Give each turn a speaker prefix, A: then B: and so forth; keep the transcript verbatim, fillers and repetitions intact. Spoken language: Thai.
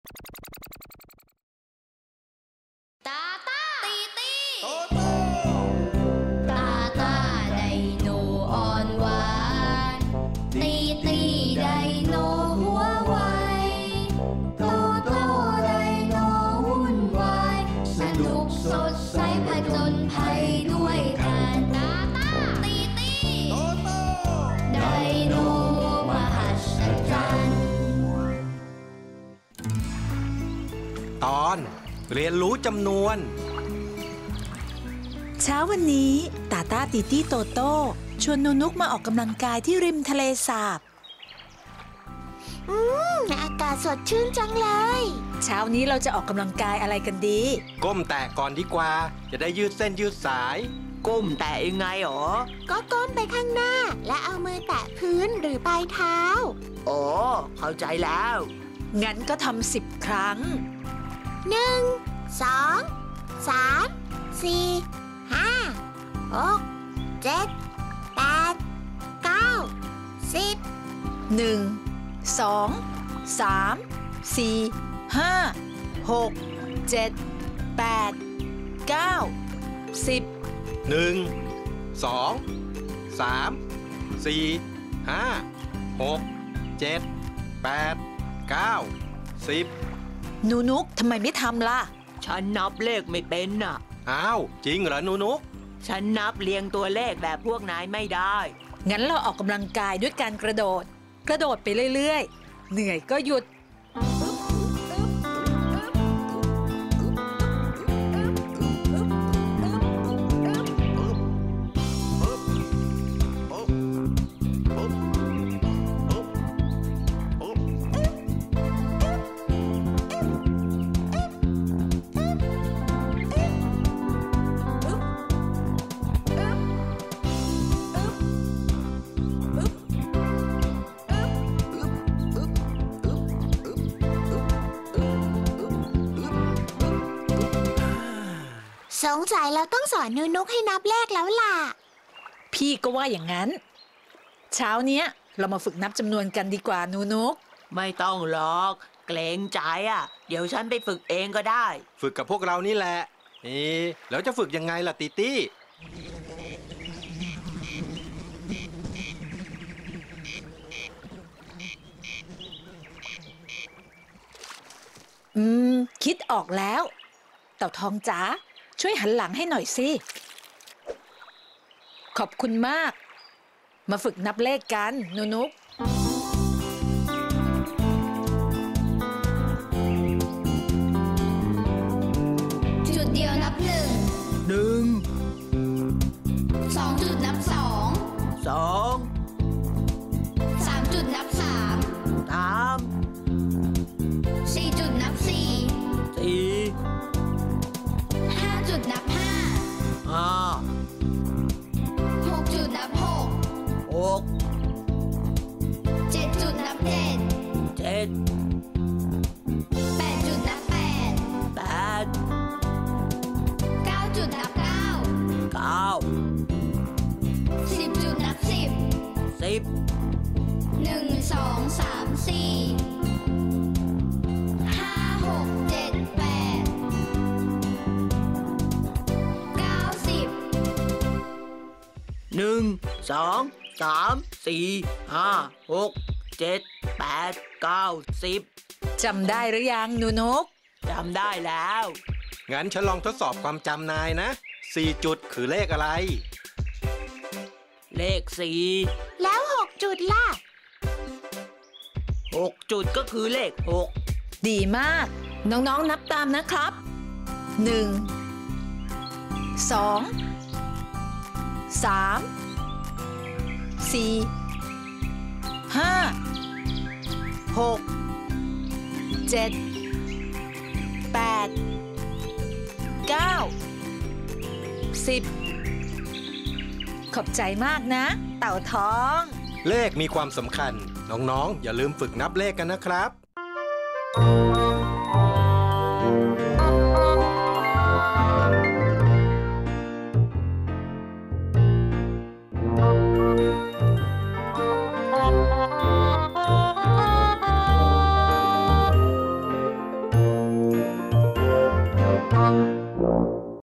A: ตาตาตีตี
B: โตโต้
A: ตาตาไดโนอ่อนหวานตีตีไดโนหัวไวโตโต้ไดโนวุ่นวายสนุกสดใสผจญภัยด้วยกันตาตาตีตี
B: โตโต้
A: ไดโนมหัศจรรย์
C: ตอนเรียนรู้จำนวน
D: เช้าวันนี้ตาตาติตี้โตโต้ชวนนูนุกมาออกกำลังกายที่ริมทะเลสาบ
E: อืมอากาศสดชื่นจังเลย
D: เช้านี้เราจะออกกำลังกายอะไรกันดี
C: ก้มแตะก่อนดีกว่าจะได้ยืดเส้นยืดสาย
F: ก้มแตะยังไงหรอ
E: ก็ก้มไปข้างหน้าและเอามือแตะพื้นหรือปลายเท้า
F: โอ้เข้าใจแล้ว
D: งั้นก็ทำสิบครั้ง
E: หนึ่งสองสามสี่ห้าหกเจ็ดแปดเก้าสิบ
D: หนึ่งสองสามสี่ห้าหกเจ็ดแปดเก้าสิบ
C: หนึ่งสองสามสี่ห้าหกเจ็ดแปดเก้าสิบ
D: นูนุกทำไมไม่ทำล่ะ
F: ฉันนับเลขไม่เป็นน่ะ
C: อ้าวจริงเหรอนูนุก
F: ฉันนับเรียงตัวเลขแบบพวกนายไม่ได้
D: งั้นเราออกกำลังกายด้วยการกระโดดกระโดดไปเรื่อยๆเหนื่อยก็หยุด
E: สงสัยเราต้องสอนนูนุกให้นับเลขแล้วล่ะ
D: พี่ก็ว่าอย่างนั้นเช้าเนี้ยเรามาฝึกนับจำนวนกันดีกว่านูนุก
F: ไม่ต้องหรอกเกรงใจอ่ะเดี๋ยวฉันไปฝึกเองก็ได้
C: ฝึกกับพวกเรานี่แหละนี่แล้วจะฝึกยังไงล่ะติตี้
D: อืมคิดออกแล้วเต่าทองจ๋าช่วยหันหลังให้หน่อยสิขอบคุณมากมาฝึกนับเลขกันนูนุก
A: จุดเดียวนับหนึ่ง
F: หนึ่ง
A: สองจุดนับสอง
F: สอง
A: สามจุดนับสาม
F: สาม
A: สี่จุดนับสี่
F: สี่
A: ห้าจุดนับห้า
F: ห้า
A: หกจุดนับหก
F: หก
A: เจ็ดจุดนับเจ็ด
F: เจ็ด
A: แปดจุดนับแปด
F: แปด
A: เก้าจุดนับเก้า
F: เก้า
A: สิบจุดนับสิบ
F: สิบ
A: หนึ่งสองสามสี่ห้าหกเจ็ดแปดเก้าสิบ
F: หนึ่งสองสามสี่ห้าหกเจ็ดแปดเก้าสิบ
D: จำได้หรือยังนูนุก
F: จำได้แล้ว
C: งั้นฉันลองทดสอบความจำนายนะสี่จุดคือเลขอะไร
F: เลขสี่
E: แล้วหกจุดล่ะ
F: หกจุดก็คือเลขหก
D: ดีมากน้องๆนับตามนะครับหนึ่งสองสามสี่ห้าหกเจ็ดแปดเก้าสิบขอบใจมากนะเต่าทอง
C: เลขมีความสำคัญน้องๆอย่าลืมฝึกนับเลขกันนะครับ